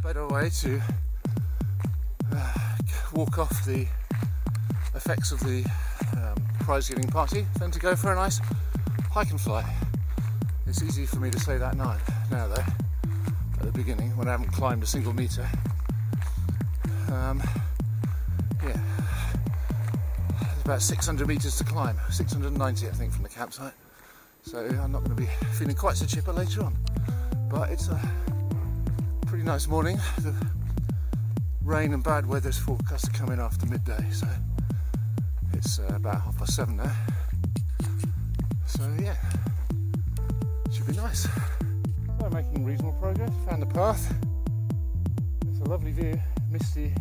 better way to walk off the effects of the prize giving party than to go for a nice hike and fly. It's easy for me to say that now though, at the beginning when I haven't climbed a single metre. Yeah, there's about 600 metres to climb, 690 I think from the campsite, so I'm not going to be feeling quite so chipper later on. But it's a pretty nice morning. The rain and bad weather's forecast to come in after midday, so it's about 7:30 now. So yeah, should be nice. So I'm making reasonable progress. Found the path. It's a lovely view, misty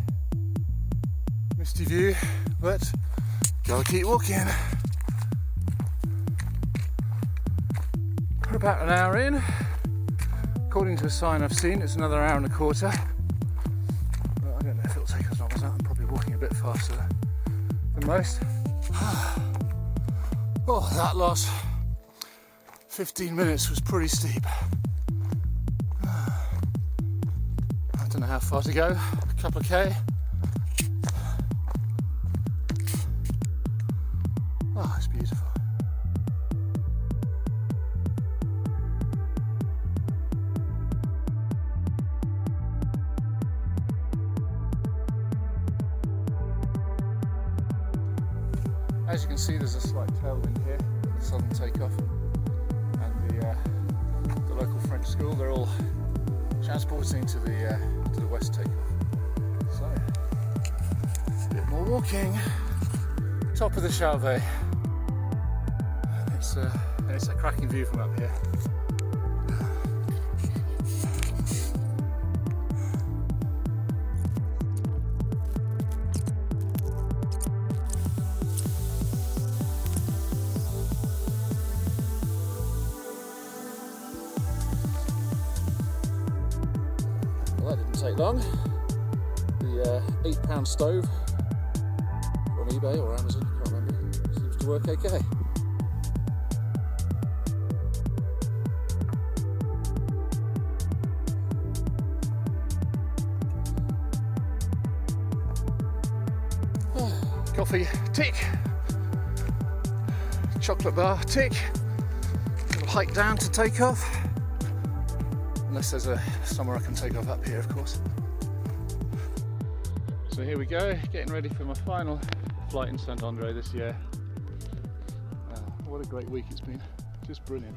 view, but gotta keep walking. We're about an hour in. According to a sign I've seen, it's another hour and a quarter. But I don't know if it'll take as long as that. I'm probably walking a bit faster than most. Oh, that last 15 minutes was pretty steep. I don't know how far to go, a couple of K. Oh, it's beautiful. As you can see, there's a slight tailwind here at the southern takeoff, and the local French school, they're all transporting to the west takeoff. So, a bit more walking. Top of the Chalvet. It's a cracking view from up here. Well, that didn't take long. The £8 stove from eBay or Amazon, I can't remember, seems to work okay. Coffee, tick. Chocolate bar, tick. Little hike down to take off. Unless there's somewhere I can take off up here, of course. So here we go, getting ready for my final flight in St André this year. What a great week it's been, just brilliant.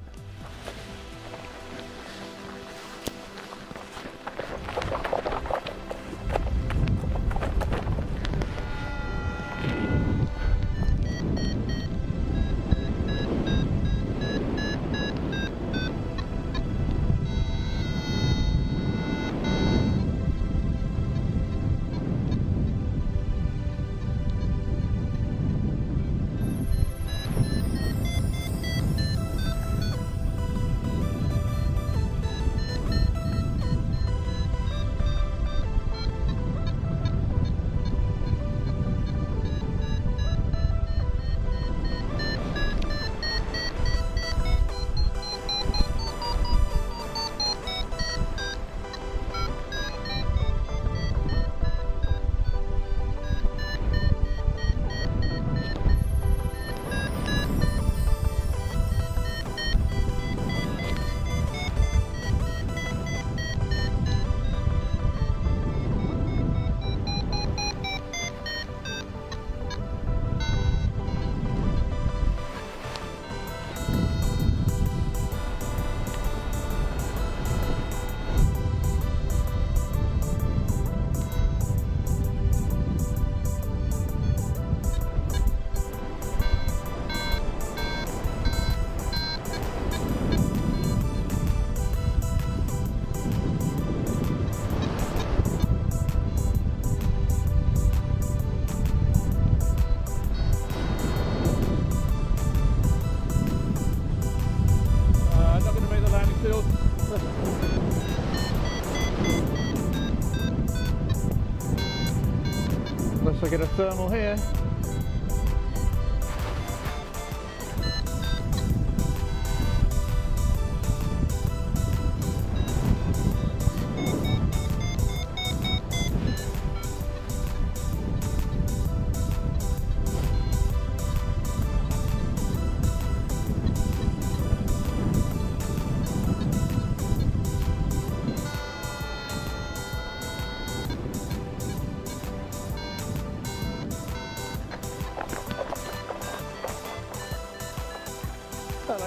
Unless I get a thermal here.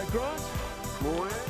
Grant. Morning.